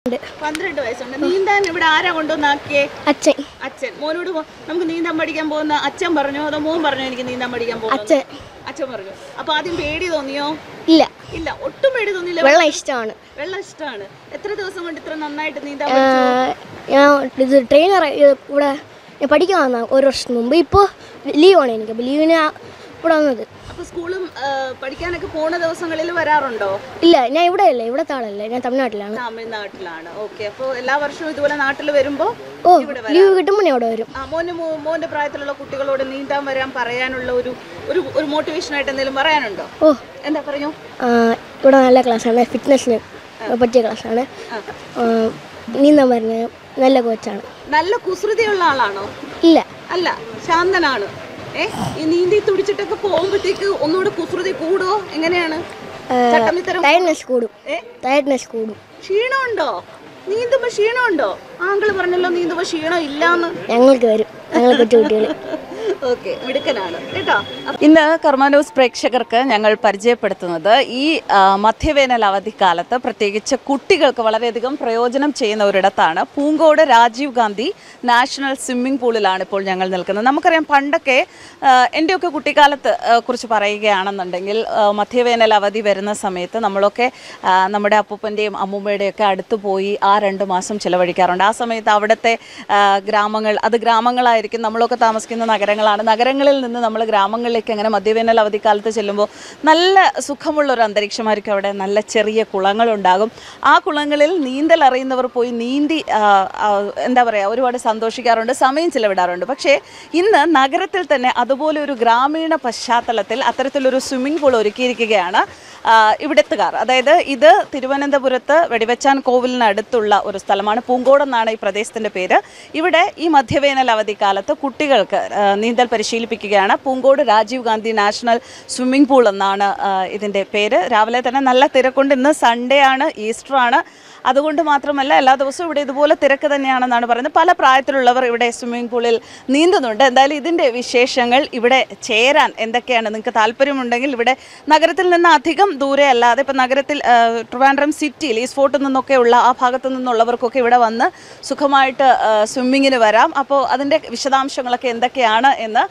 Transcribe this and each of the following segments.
12 വയസ്സുണ്ട്. നീന്താൻ ഇവിടെ ആരാ കൊണ്ടുവന്നാക്കിയേ? അച്ഛൻ. അച്ഛൻ. മോനോട് നമുക്ക് നീന്താൻ പഠിക്കാൻ പോകുന്ന അച്ഛൻ പറഞ്ഞോ അതോ മോൻ പറഞ്ഞോ എനിക്ക് നീന്താൻ പഠിക്കാൻ പോകുന്നു? അച്ഛൻ പറഞ്ഞു. അപ്പൊ ആദ്യം പേടി തോന്നിയോ? ഇല്ല ഇല്ല, ഒട്ടും പേടി തോന്നിയില്ല. വെള്ളം ഇഷ്ടമാണ്. വെള്ളം ഇഷ്ടമാണ്. എത്ര ദിവസം കൊണ്ട് ഇത്ര നന്നായിട്ട് നീന്താൻ പഠിച്ചു? ഞാൻ ഇത് ട്രെയിനർ ഇവിടെ ഞാൻ പഠിക്കാൻ വന്ന 1 വർഷം മുമ്പ്. ഇപ്പോൾ ലീവാണ് എനിക്ക്. അപ്പോൾ ലീവിന് ഇവിടെ വന്നത്. അപ്പൊ സ്കൂളും പഠിക്കാനൊക്കെ പോണ ദിവസങ്ങളിൽ വരാറുണ്ടോ? ഇല്ല, ഞാൻ ഇവിടെ അല്ലേ, ഇവിടത്തെ ആളല്ലേ, ഞാൻ തമിഴ്നാട്ടിലാണ്. തമിഴ്നാട്ടിലാണ്. ഓക്കെ. അപ്പോൾ എല്ലാ വർഷവും ഇതുപോലെ നാട്ടിൽ വരുമ്പോ ലീവ് കിട്ടുമ്പോൾ ഞാൻ ഇവിടെ വരും. മോന്റെ പ്രായത്തിലുള്ള കുട്ടികളോട് നീന്താൻ വരാൻ പറയാനുള്ള ഒരു മോട്ടിവേഷൻ ആയിട്ട് എന്തെങ്കിലും പറയാനുണ്ടോ? എന്താ പറഞ്ഞു? ഇവിടെ നല്ല ക്ലാസ്സാണ്, ഫിറ്റ്നസ്സിന് പറ്റിയ ക്ലാസ്സാണ്. നീന്താൻ പറഞ്ഞ നല്ല കോച്ചാണ്. നല്ല കുസൃതിയുള്ള ആളാണോ? ഇല്ല, അല്ല, ശാന്തനാണ്. ഈ നീന്തി തുടിച്ചിട്ടൊക്കെ പോകുമ്പോഴത്തേക്ക് ഒന്നുകൂടെ കുസൃതി കൂടുവോ? എങ്ങനെയാണ്? ടയർഡ്നെസ് കൂടും. ക്ഷീണമുണ്ടോ? നീന്തുമ്പോ ക്ഷീണമുണ്ടോ? ആങ്കിള് പറഞ്ഞല്ലോ നീന്തുമ്പോ ക്ഷീണം ഇല്ലാന്ന്. ഞങ്ങൾക്ക് വരും, ഞങ്ങൾ കുട്ടികൾ. ഓക്കെ, മിടുക്കനാണ് കേട്ടോ. ഇന്ന് കർമാനൂസ് പ്രേക്ഷകർക്ക് ഞങ്ങൾ പരിചയപ്പെടുത്തുന്നത് ഈ മധ്യവേനൽ അവധിക്കാലത്ത് പ്രത്യേകിച്ച് കുട്ടികൾക്ക് വളരെയധികം പ്രയോജനം ചെയ്യുന്ന ഒരിടത്താണ്. പൂങ്കോട് രാജീവ് ഗാന്ധി നാഷണൽ സ്വിമ്മിംഗ് പൂളിലാണ് ഇപ്പോൾ ഞങ്ങൾ നിൽക്കുന്നത്. നമുക്കറിയാം, പണ്ടൊക്കെ എൻ്റെയൊക്കെ കുട്ടിക്കാലത്ത് കുറിച്ച് പറയുകയാണെന്നുണ്ടെങ്കിൽ മധ്യവേനൽ അവധി വരുന്ന സമയത്ത് നമ്മളൊക്കെ നമ്മുടെ അപ്പൂപ്പൻ്റെയും അമ്മൂമ്മയുടെയും ഒക്കെ അടുത്ത് പോയി ആ 2 മാസം ചിലവഴിക്കാറുണ്ട്. ആ സമയത്ത് അവിടുത്തെ ഗ്രാമങ്ങൾ, അത് ഗ്രാമങ്ങളായിരിക്കും, നമ്മളൊക്കെ താമസിക്കുന്ന നഗരങ്ങളാണ്. നഗരങ്ങളിൽ നിന്ന് നമ്മൾ ഗ്രാമങ്ങളിലേക്ക് അങ്ങനെ മധ്യവേനൽ അവധിക്കാലത്ത് ചെല്ലുമ്പോൾ നല്ല സുഖമുള്ള ഒരു അന്തരീക്ഷമായിരിക്കും. അവിടെ നല്ല ചെറിയ കുളങ്ങളുണ്ടാകും. ആ കുളങ്ങളിൽ നീന്തൽ അറിയുന്നവർ പോയി നീന്തി എന്താ പറയുക, ഒരുപാട് സന്തോഷിക്കാറുണ്ട്, സമയം ചിലവിടാറുണ്ട്. പക്ഷേ ഇന്ന് നഗരത്തിൽ തന്നെ അതുപോലെ ഒരു ഗ്രാമീണ പശ്ചാത്തലത്തിൽ അത്തരത്തിലൊരു സ്വിമ്മിംഗ് പൂൾ ഒരുക്കിയിരിക്കുകയാണ് ഇവിടെത്തുകാർ. അതായത് ഇത് തിരുവനന്തപുരത്ത് വെടിവെച്ചാൻ കോവിലിനടുത്തുള്ള ഒരു സ്ഥലമാണ്. പൂങ്കോടെന്നാണ് ഈ പ്രദേശത്തിൻ്റെ പേര്. ഇവിടെ ഈ മധ്യവേനൽ അവധിക്കാലത്ത് കുട്ടികൾക്ക് നീന്തൽ പരിശീലിപ്പിക്കുകയാണ്. Poonkode Rajiv Gandhi national swimming pool എന്നാണ് ഇതിൻ്റെ പേര്. രാവിലെ തന്നെ നല്ല തിരക്കുണ്ട്. ഇന്ന് സൺഡേ ആണ്, ഈസ്റ്റർ ആണ്. അതുകൊണ്ട് മാത്രമല്ല എല്ലാ ദിവസവും ഇവിടെ ഇതുപോലെ തിരക്ക് തന്നെയാണെന്നാണ് പറയുന്നത്. പല പ്രായത്തിലുള്ളവർ ഇവിടെ സ്വിമ്മിംഗ് പൂളിൽ നീന്തുന്നുണ്ട്. എന്തായാലും ഇതിൻ്റെ വിശേഷങ്ങൾ, ഇവിടെ ചേരാൻ എന്തൊക്കെയാണ്, നിങ്ങൾക്ക് താല്പര്യമുണ്ടെങ്കിൽ ഇവിടെ നഗരത്തിൽ നിന്ന് അധികം ദൂരെ അല്ലാതെ ഇപ്പം നഗരത്തിൽ ട്രിവാൻഡ്രം സിറ്റിയിൽ ഈസ്റ്റ് ഫോർട്ടിൽ നിന്നൊക്കെ ഉള്ള ആ ഭാഗത്തു നിന്നുള്ളവർക്കൊക്കെ ഇവിടെ വന്ന് സുഖമായിട്ട് സ്വിമ്മിങ്ങിന് വരാം. അപ്പോൾ അതിൻ്റെ വിശദാംശങ്ങളൊക്കെ എന്തൊക്കെയാണ് എന്ന്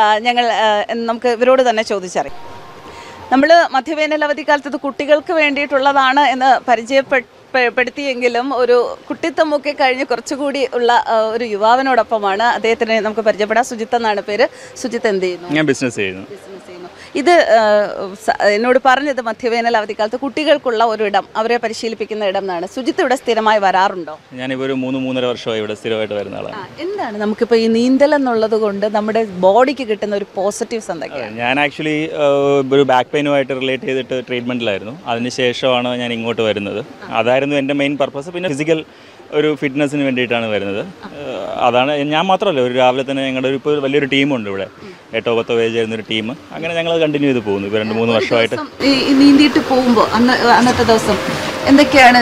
നമുക്ക് ഇവരോട് തന്നെ ചോദിച്ചറിയാം. നമ്മൾ മധ്യവേനൽ അവധിക്കാലത്ത് ഇത് കുട്ടികൾക്ക് വേണ്ടിയിട്ടുള്ളതാണ് എന്ന് പരിചയപ്പെടുത്തിയെങ്കിലും ഒരു കുട്ടിത്തമൊക്കെ കഴിഞ്ഞ് കുറച്ചുകൂടി ഉള്ള ഒരു യുവാവിനോടൊപ്പമാണ്. അദ്ദേഹത്തിനെ നമുക്ക് പരിചയപ്പെടാം. സുജിത്ത് എന്നാണ് പേര്. സുജിത്ത് എന്ത് ചെയ്യുന്നു? ഞാൻ ബിസിനസ് ചെയ്യുന്നു. ഇത് എന്നോട് പറഞ്ഞത് മധ്യവേനൽ അവധിക്കാലത്ത് കുട്ടികൾക്കുള്ള ഒരു ഇടം, അവരെ പരിശീലിപ്പിക്കുന്ന ഇടം എന്നാണ്. സുജിത്ത് ഇവിടെ സ്ഥിരമായി വരാറുണ്ടോ? ഞാനിപ്പോൾ ഒരു 3-3.5 വർഷമായി ഇവിടെ സ്ഥിരമായിട്ട് വരുന്ന ആളാണ്. എന്താണ് നമുക്കിപ്പോൾ ഈ നീന്തൽ എന്നുള്ളത് കൊണ്ട് നമ്മുടെ ബോഡിക്ക് കിട്ടുന്ന ഒരു പോസിറ്റീവ്സ് എന്തൊക്കെയാണ്? ഞാൻ ആക്ച്വലി ഒരു ബാക്ക് പെയിനുമായിട്ട് റിലേറ്റ് ചെയ്തിട്ട് ട്രീറ്റ്മെൻറ്റിലായിരുന്നു. അതിനുശേഷമാണ് ഞാൻ ഇങ്ങോട്ട് വരുന്നത്. അതായിരുന്നു എൻ്റെ മെയിൻ പർപ്പസ്. പിന്നെ ഫിസിക്കൽ ഒരു ഫിറ്റ്നസ്സിന് വേണ്ടിയിട്ടാണ് വരുന്നത്. അതാണ്. ഞാൻ മാത്രമല്ല, ഒരു രാവിലെ തന്നെ ഞങ്ങളുടെ ഇപ്പോൾ വലിയൊരു ടീമുണ്ട് ഇവിടെ. 8-10 പേജ് ചെയ്യുന്നൊരു ടീം. അങ്ങനെ ഞങ്ങൾ കണ്ടിന്യൂ ചെയ്ത് പോകുന്നു ഇപ്പോൾ 2-3 വർഷമായിട്ട്. നീന്തിയിട്ട് പോകുമ്പോൾ അന്നത്തെ ദിവസം എന്തൊക്കെയാണ്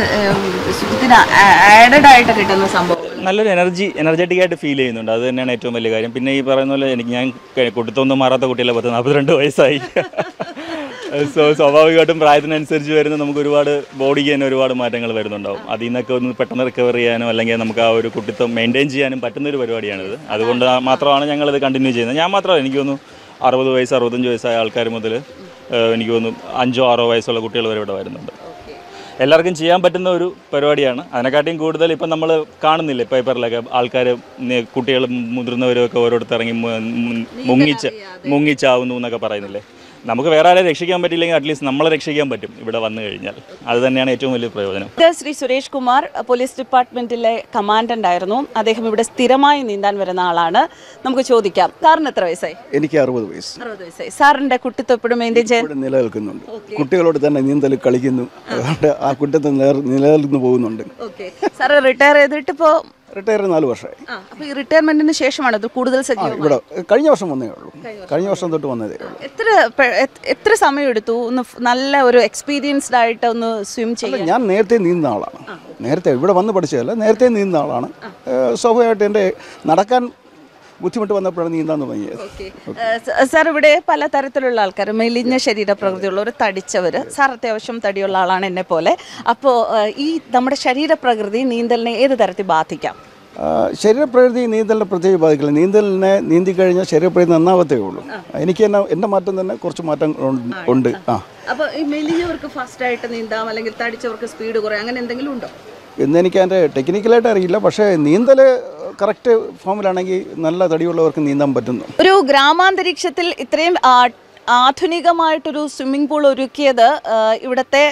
ആഡഡ് ആയിട്ട് കിട്ടുന്ന സംഭവം? നല്ലൊരു എനർജറ്റിക് ആയിട്ട് ഫീൽ ചെയ്യുന്നുണ്ട്. അത് തന്നെയാണ് ഏറ്റവും വലിയ കാര്യം. പിന്നെ ഈ പറയുന്ന പോലെ ഞാൻ കുട്ടിത്തൊന്നും മാറാത്ത കുട്ടിയല്ല, 42 വയസ്സായി. സ്വാഭാവികമായിട്ടും പ്രായത്തിനനുസരിച്ച് വരുന്ന നമുക്ക് ഒരുപാട് ബോഡിക്ക് തന്നെ ഒരുപാട് മാറ്റങ്ങൾ വരുന്നുണ്ടാവും. അതിൽ നിന്നൊക്കെ ഒന്ന് പെട്ടെന്ന് റിക്കവർ ചെയ്യാനോ അല്ലെങ്കിൽ നമുക്ക് ആ ഒരു കുട്ടിത്വം മെയിൻറ്റെയിൻ ചെയ്യാനും പറ്റുന്നൊരു പരിപാടിയാണിത്. അതുകൊണ്ട് മാത്രമാണ് ഞങ്ങളിത് കണ്ടിന്യൂ ചെയ്യുന്നത്. ഞാൻ മാത്രമല്ല, എനിക്ക് തോന്നുന്നു 60 വയസ്സ് 65 വയസ്സായ ആൾക്കാർ മുതൽ എനിക്ക് തോന്നുന്നു 5-6 വയസ്സുള്ള കുട്ടികൾ വരെ ഇവിടെ വരുന്നുണ്ട്. എല്ലാവർക്കും ചെയ്യാൻ പറ്റുന്ന ഒരു പരിപാടിയാണ്. അതിനെക്കാട്ടിയും കൂടുതൽ ഇപ്പം നമ്മൾ കാണുന്നില്ലേ പേപ്പറിലൊക്കെ ആൾക്കാർ, കുട്ടികളും മുതിർന്നവരും ഒക്കെ ഓരോരുത്തർ ഇറങ്ങി മുങ്ങിച്ചാവുന്നു എന്നൊക്കെ പറയുന്നില്ലേ. നമുക്ക് വേറെ ആരെ രക്ഷിക്കാൻ പറ്റില്ലെങ്കിൽ അറ്റ്ലീസ്റ്റ് നമ്മളെ രക്ഷിക്കാൻ പറ്റും ഇവിടെ വന്നു കഴിഞ്ഞാൽ. അത് തന്നെയാണ് ഏറ്റവും വലിയ പ്രയോജനം. ശ്രീ സുരേഷ് കുമാർ പോലീസ് ഡിപ്പാർട്ട്മെന്റിലെ കമാൻഡന്റ് ആയിരുന്നു. അദ്ദേഹം ഇവിടെ സ്ഥിരമായി നീന്താൻ വരുന്ന ആളാണ്. നമുക്ക് ചോദിക്കാം, സാറിന് എത്ര വയസ്സായി? എനിക്ക് 60 വയസ്സ്. 60 വയസ്സായി. സാറിന്റെ കുട്ടിത്വം എപ്പോഴും മെയിൻറ്റെയിൻ ചെയ്യാൻ നിലനിൽക്കുന്നുണ്ട്. കുട്ടികളോട് തന്നെ നീന്തൽ കളിക്കുന്നു. അതുകൊണ്ട് ആ കുട്ടിത്വം നിലനിൽക്കുന്നു പോകുന്നുണ്ട്. സാറ് റിട്ടയർ ചെയ്തിട്ട് ഇപ്പോൾ റിട്ടയർ 4 വർഷമായി. അപ്പോൾ ഈ റിട്ടയർമെന്റിന് ശേഷമാണ് ഇത് കൂടുതൽ സജീവം? ഇവിടെ കഴിഞ്ഞ വർഷം വന്നേ ഉള്ളൂ. കഴിഞ്ഞ വർഷം തൊട്ട് വന്നതേ ഉള്ളൂ. എത്ര സമയം എടുത്തു ഒന്ന് നല്ല ഒരു എക്സ്പീരിയൻസ്ഡ് ആയിട്ട് ഒന്ന് സ്വിം ചെയ്യാൻ? ഞാൻ നേരത്തെ നീന്തുന്ന ആളാണ്. നേരത്തെ ഇവിടെ വന്ന് പഠിച്ചതല്ല, നേരത്തെ നീന്തുന്ന ആളാണ്. സ്വാഭാവികമായിട്ട് എൻ്റെ നടക്കാൻ ബുദ്ധിമുട്ട് വന്നപ്പോഴാണ് നീന്താൻ തുടങ്ങിയത്. സാർ, ഇവിടെ പല തരത്തിലുള്ള ആൾക്കാർ, മെലിഞ്ഞ ശരീരപ്രകൃതിയുള്ളവർ, തടിച്ചവർ, സാർ അത്യാവശ്യം തടിയുള്ള ആളാണ് എന്നെ പോലെ. അപ്പോൾ ഈ നമ്മുടെ ശരീരപ്രകൃതി നീന്തലിനെ ഏത് തരത്തിൽ ബാധിക്കാം? ശരീരപ്രകൃതി നീന്തലിനെ പ്രത്യേകം ബാധിക്കില്ല. നീന്തലിനെ നീന്തി കഴിഞ്ഞാൽ ശരീരപ്രകൃതി നന്നാവത്തേ ഉള്ളൂ. എനിക്ക് തന്നെ എൻ്റെ മാറ്റം തന്നെ കുറച്ച് മാറ്റം ഉണ്ട്. അപ്പോൾ ഈ മെലിഞ്ഞവർക്ക് ഫാസ്റ്റായിട്ട് നീന്താം, അല്ലെങ്കിൽ തടിച്ചവർക്ക് സ്പീഡ് കുറയും, അങ്ങനെ എന്തെങ്കിലും ഉണ്ടോ? എന്നെനിക്ക് അതിൻ്റെ ടെക്നിക്കലായിട്ട് അറിയില്ല. പക്ഷേ നീന്തൽ കറക്റ്റ് ഫോമിലാണെങ്കിൽ നല്ല തടിയുള്ളവർക്ക് നീന്താൻ പറ്റുന്നു. ഒരു ഗ്രാമാന്തരീക്ഷത്തിൽ ഇത്രയും ആധുനികമായിട്ടൊരു സ്വിമ്മിംഗ് പൂൾ ഒരുക്കിയത് ഇവിടുത്തെ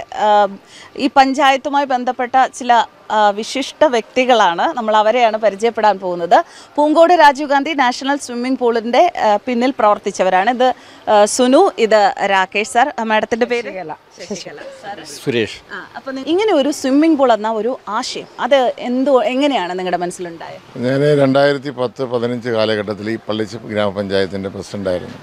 ഈ പഞ്ചായത്തുമായി ബന്ധപ്പെട്ട ചില വിശിഷ്ട വ്യക്തികളാണ്. നമ്മൾ അവരെയാണ് പരിചയപ്പെടാൻ പോകുന്നത്. പൂങ്കോട് രാജീവ് ഗാന്ധി നാഷണൽ സ്വിമ്മിംഗ് പൂളിൻ്റെ പിന്നിൽ പ്രവർത്തിച്ചവരാണ്. ഇത് സുനു, ഇത് രാകേഷ് സാർ. മാഡത്തിൻ്റെ പേര്? സുരേഷ്. അപ്പം ഇങ്ങനെ ഒരു സ്വിമ്മിംഗ് പൂൾ എന്ന ഒരു ആശയം അത് എങ്ങനെയാണ് നിങ്ങളുടെ മനസ്സിലുണ്ടായത്? ഞാൻ 2010-15 കാലഘട്ടത്തിൽ ഈ പള്ളിച്ച ഗ്രാമപഞ്ചായത്തിൻ്റെ പ്രസിഡൻ്റായിരുന്നു.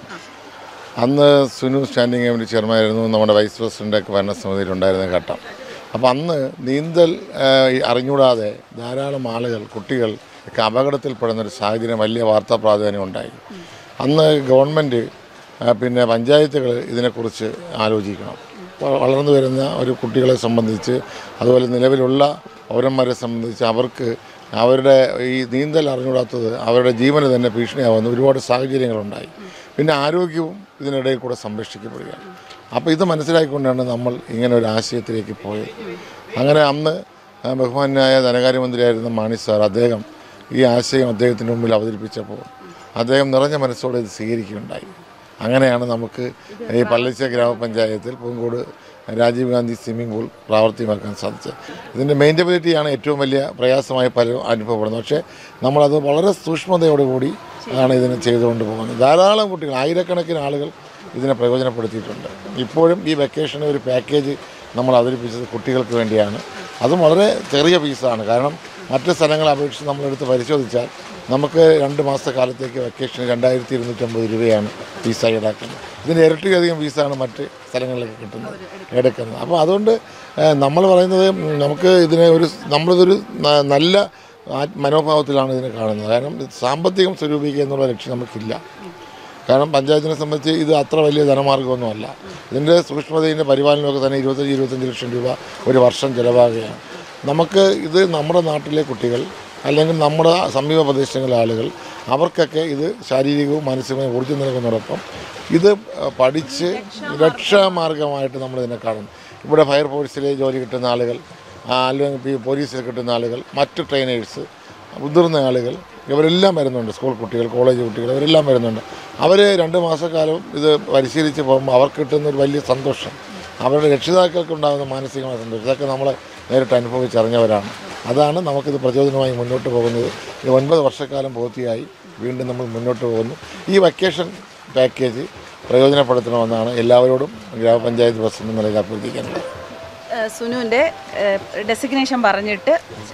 അന്ന് സുനു സ്റ്റാൻഡിംഗ് കമ്മിറ്റി ചെയർമാനായിരുന്നു. നമ്മുടെ വൈസ് പ്രസിഡൻ്റൊക്കെ ഭരണസമിതിയിലുണ്ടായിരുന്ന ഘട്ടം. അപ്പോൾ അന്ന് നീന്തൽ അറിഞ്ഞൂടാതെ ധാരാളം ആളുകൾ, കുട്ടികൾ ഒക്കെ അപകടത്തിൽപ്പെടുന്നൊരു സാഹചര്യം, വലിയ വാർത്താ പ്രാധാന്യം ഉണ്ടായി. അന്ന് ഗവൺമെൻറ് പിന്നെ പഞ്ചായത്തുകൾ ഇതിനെക്കുറിച്ച് ആലോചിക്കണം. വളർന്നു വരുന്ന ഒരു കുട്ടികളെ സംബന്ധിച്ച്, അതുപോലെ നിലവിലുള്ള പൗരന്മാരെ സംബന്ധിച്ച് അവർക്ക് അവരുടെ ഈ നീന്തൽ അറിഞ്ഞൂടാത്തത് അവരുടെ ജീവന് തന്നെ ഭീഷണിയാവുന്ന ഒരുപാട് സാഹചര്യങ്ങളുണ്ടായി. പിന്നെ ആരോഗ്യവും ഇതിനിടയിൽ കൂടെ സംരക്ഷിക്കപ്പെടുകയാണ്. അപ്പോൾ ഇത് മനസ്സിലാക്കിക്കൊണ്ടാണ് നമ്മൾ ഇങ്ങനെ ഒരു ആശയത്തിലേക്ക് പോയത്. അങ്ങനെ അന്ന് ബഹുമാന്യനായ ധനകാര്യമന്ത്രിയായിരുന്ന മാണി സാർ, അദ്ദേഹം ഈ ആശയം അദ്ദേഹത്തിൻ്റെ മുമ്പിൽ അവതരിപ്പിച്ചപ്പോൾ അദ്ദേഹം നിറഞ്ഞ മനസ്സോടെ ഇത് സ്വീകരിക്കുകയുണ്ടായി. അങ്ങനെയാണ് നമുക്ക് ഈ പള്ളിച്ച ഗ്രാമപഞ്ചായത്തിൽ പൂങ്കോട് രാജീവ് ഗാന്ധി സ്വിമ്മിംഗ് പൂൾ പ്രാവർത്തികമാക്കാൻ സാധിച്ചത്. ഇതിൻ്റെ മെയിൻ്റബിലിറ്റിയാണ് ഏറ്റവും വലിയ പ്രയാസമായി പലരും അനുഭവപ്പെടുന്നത്. പക്ഷേ നമ്മളത് വളരെ സൂക്ഷ്മതയോടുകൂടി ആണ് ഇതിനെ ചെയ്തുകൊണ്ട് പോകുന്നത്. ധാരാളം കുട്ടികൾ, ആയിരക്കണക്കിന് ആളുകൾ ഇതിനെ പ്രയോജനപ്പെടുത്തിയിട്ടുണ്ട്. ഇപ്പോഴും ഈ വെക്കേഷന് ഒരു പാക്കേജ് നമ്മൾ അവതരിപ്പിച്ചത് കുട്ടികൾക്ക് വേണ്ടിയാണ്. അതും വളരെ ചെറിയ ഫീസാണ്. കാരണം മറ്റ് സ്ഥലങ്ങളെ അപേക്ഷിച്ച് നമ്മളെടുത്ത് പരിശോധിച്ചാൽ നമുക്ക് 2 മാസക്കാലത്തേക്ക് വെക്കേഷന് 2250 രൂപയാണ് ഫീസായി ഈടാക്കുന്നത്. ഇതിൻ്റെ ഇരട്ടിയധികം ഫീസാണ് മറ്റ് സ്ഥലങ്ങളിലേക്ക് എടുക്കുന്നത്. അപ്പോൾ അതുകൊണ്ട് നമ്മൾ പറയുന്നത് നമുക്ക് ഇതിനെ നമ്മളിതൊരു നല്ല മനോഭാവത്തിലാണ് ഇതിനെ കാണുന്നത്. കാരണം സാമ്പത്തികം സ്വരൂപിക്കുക എന്നുള്ള ലക്ഷ്യം നമുക്കില്ല. കാരണം പഞ്ചായത്തിനെ സംബന്ധിച്ച് ഇത് അത്ര വലിയ ധനമാർഗ്ഗമൊന്നുമല്ല. ഇതിൻ്റെ സൂക്ഷ്മതയുടെ പരിപാലനമൊക്കെ തന്നെ 25 ലക്ഷം രൂപ ഒരു വർഷം ചിലവാകുകയാണ്. നമുക്ക് ഇത് നമ്മുടെ നാട്ടിലെ കുട്ടികൾ, അല്ലെങ്കിൽ നമ്മുടെ സമീപ പ്രദേശങ്ങളിലെ ആളുകൾ, അവർക്കൊക്കെ ഇത് ശാരീരികവും മാനസികവും ഊർജ്ജം നൽകുന്നതോടൊപ്പം ഇത് പഠിച്ച് രക്ഷാമാർഗമായിട്ട് നമ്മളിതിനെ കാണുന്നു. ഇവിടെ ഫയർഫോഴ്സിൽ ജോലി കിട്ടുന്ന ആളുകൾ, അല്ലെങ്കിൽ പോലീസിൽ കിട്ടുന്ന ആളുകൾ, മറ്റ് ട്രെയിനേഴ്സ്, മുതിർന്ന ആളുകൾ, ഇവരെല്ലാം വരുന്നുണ്ട്. സ്കൂൾ കുട്ടികൾ, കോളേജ് കുട്ടികൾ, ഇവരെല്ലാം വരുന്നുണ്ട്. അവർ 2 മാസക്കാലം ഇത് പരിശീലിച്ച് പോകുമ്പോൾ അവർക്ക് കിട്ടുന്നൊരു വലിയ സന്തോഷം, അവരുടെ രക്ഷിതാക്കൾക്കുണ്ടാകുന്ന മാനസികമായ സന്തോഷം, ഇതൊക്കെ നമ്മൾ നേരിട്ട് അനുഭവിച്ചറിഞ്ഞവരാണ്. അതാണ് നമുക്കിത് പ്രചോദനമായി മുന്നോട്ട് പോകുന്നത്. ഈ 9 വർഷക്കാലം പൂർത്തിയായി വീണ്ടും നമ്മൾ മുന്നോട്ട് പോകുന്നു. ഈ വെക്കേഷൻ പാക്കേജ് പ്രയോജനപ്പെടുത്തണമെന്നാണ് എല്ലാവരോടും ഗ്രാമപഞ്ചായത്ത് പ്രസിഡന്റ് നിലയിൽ അഭ്യർത്ഥിക്കാനുള്ളത്. സുനുവിൻ്റെ ഡെസിഗ്നേഷൻ പറഞ്ഞിട്ട്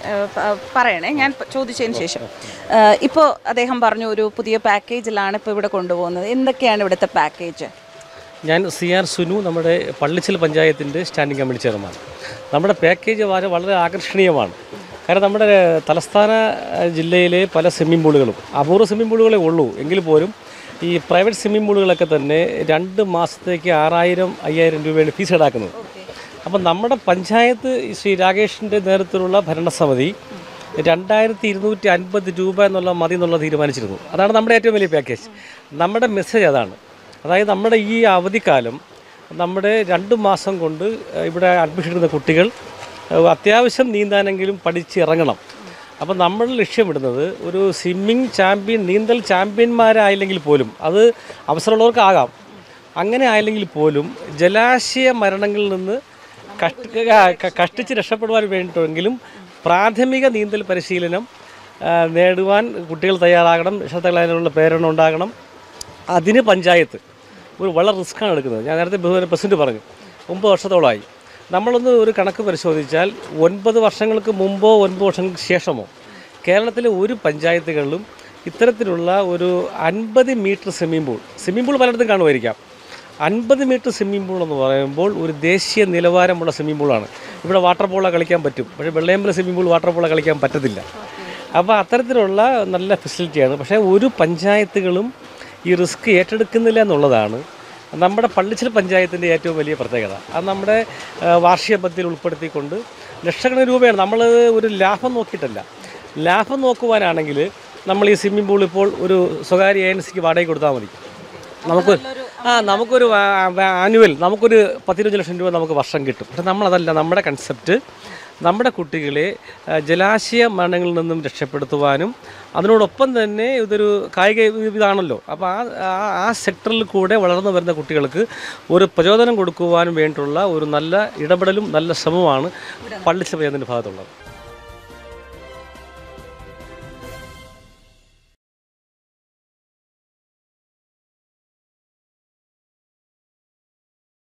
പറയണേ, ഞാൻ ചോദിച്ചതിന് ശേഷം. ഇപ്പോൾ അദ്ദേഹം പറഞ്ഞു ഒരു പുതിയ പാക്കേജിലാണ് ഇപ്പോൾ ഇവിടെ കൊണ്ടുപോകുന്നത്. എന്തൊക്കെയാണ് ഇവിടുത്തെ പാക്കേജ്? ഞാൻ CR സുനു, നമ്മുടെ പള്ളിച്ചൽ പഞ്ചായത്തിൻ്റെ സ്റ്റാൻഡിംഗ് കമ്മിറ്റി ചെയർമാൻ. നമ്മുടെ പാക്കേജ് വളരെ ആകർഷണീയമാണ്. കാരണം നമ്മുടെ തലസ്ഥാന ജില്ലയിലെ പല സ്വിമ്മിംഗ് പൂളുകളും, അപൂർവ സ്വിമ്മിംഗ് പൂളുകളേ ഉള്ളൂ എങ്കിൽ പോലും ഈ പ്രൈവറ്റ് സ്വിമ്മിംഗ് പൂളുകളൊക്കെ തന്നെ 2 മാസത്തേക്ക് 6000-5000 രൂപയാണ് ഫീസ് ഈടാക്കുന്നത്. അപ്പം നമ്മുടെ പഞ്ചായത്ത് ശ്രീ രാകേഷിൻ്റെ നേതൃത്വത്തിലുള്ള ഭരണസമിതി 2250 രൂപ എന്നുള്ള മതി എന്നുള്ള തീരുമാനിച്ചിരുന്നു. അതാണ് നമ്മുടെ ഏറ്റവും വലിയ പാക്കേജ്. നമ്മുടെ മെസ്സേജ് അതാണ്. അതായത് നമ്മുടെ ഈ അവധിക്കാലം നമ്മുടെ 2 മാസം കൊണ്ട് ഇവിടെ അഡ്മിഷൻ എടുക്കുന്ന കുട്ടികൾ അത്യാവശ്യം നീന്താനെങ്കിലും പഠിച്ചിറങ്ങണം. അപ്പം നമ്മൾ ലക്ഷ്യമിടുന്നത് ഒരു സ്വിമ്മിങ് ചാമ്പ്യൻ, നീന്തൽ ചാമ്പ്യന്മാരായില്ലെങ്കിൽ പോലും, അത് അവസരമുള്ളവർക്കാകാം, അങ്ങനെ ആയില്ലെങ്കിൽ പോലും ജലാശയ മരണങ്ങളിൽ നിന്ന് കഷ്ടിച്ച് രക്ഷപ്പെടുവാൻ വേണ്ടിയിട്ടെങ്കിലും പ്രാഥമിക നീന്തൽ പരിശീലനം നേടുവാൻ കുട്ടികൾ തയ്യാറാകണം. രക്ഷകർത്താക്കൾ അതിനുള്ള പ്രേരണ ഉണ്ടാകണം. അതിന് പഞ്ചായത്ത് വളരെ റിസ്ക്കാണ് എടുക്കുന്നത്. ഞാൻ നേരത്തെ പ്രസിഡന്റ് പറഞ്ഞു 9 വർഷത്തോളമായി. നമ്മളൊന്ന് ഒരു കണക്ക് പരിശോധിച്ചാൽ 9 വർഷങ്ങൾക്ക് മുമ്പോ 9 വർഷങ്ങൾക്ക് ശേഷമോ കേരളത്തിലെ ഒരു പഞ്ചായത്തുകളിലും ഇത്തരത്തിലുള്ള ഒരു 50 മീറ്റർ സ്വിമ്മിംഗ് പൂൾ പലയിടത്തും കാണുമായിരിക്കാം. 50 മീറ്റർ സ്വിമ്മിംഗ് പൂൾ എന്ന് പറയുമ്പോൾ ഒരു ദേശീയ നിലവാരമുള്ള സ്വിമ്മിംഗ് പൂളാണ്. ഇവിടെ വാട്ടർ പോളോ കളിക്കാൻ പറ്റും, പക്ഷേ Vellayambalam swimming pool water polo കളിക്കാൻ പറ്റത്തില്ല. അപ്പോൾ അത്തരത്തിലുള്ള നല്ല ഫെസിലിറ്റിയാണ്. പക്ഷേ ഒരു പഞ്ചായത്തുകളും ഈ റിസ്ക് ഏറ്റെടുക്കുന്നില്ല എന്നുള്ളതാണ് നമ്മുടെ പള്ളിച്ചൽ പഞ്ചായത്തിൻ്റെ ഏറ്റവും വലിയ പ്രത്യേകത. അത് നമ്മുടെ വാർഷിക പദ്ധതിയിൽ ഉൾപ്പെടുത്തിക്കൊണ്ട് ലക്ഷക്കണക്കിന് രൂപയാണ്. നമ്മൾ ഒരു ലാഭം നോക്കിയിട്ടല്ല. ലാഭം നോക്കുവാനാണെങ്കിൽ നമ്മൾ ഈ സ്വിമ്മിംഗ് പൂൾ ഇപ്പോൾ ഒരു സ്വകാര്യ ഏജൻസിക്ക് വാടകയ്ക്ക് കൊടുത്താൽ മതി. നമുക്കൊരു ആനുവൽ നമുക്കൊരു 15 ലക്ഷം രൂപ നമുക്ക് വർഷം കിട്ടും. പക്ഷെ നമ്മളതല്ല, നമ്മുടെ കൺസെപ്റ്റ് നമ്മുടെ കുട്ടികളെ ജലാശയ മരണങ്ങളിൽ നിന്നും രക്ഷപ്പെടുത്തുവാനും അതിനോടൊപ്പം തന്നെ ഇതൊരു കായിക ഇതാണല്ലോ. അപ്പോൾ ആ സെക്ടറിൽ കൂടെ വളർന്നു വരുന്ന കുട്ടികൾക്ക് ഒരു പ്രചോദനം കൊടുക്കുവാനും വേണ്ടിയിട്ടുള്ള ഒരു നല്ല ഇടപെടലും നല്ല ശ്രമമാണ് പള്ളിച്ചൽ പഞ്ചായത്തിൻ്റെ ഭാഗത്തുള്ളത്.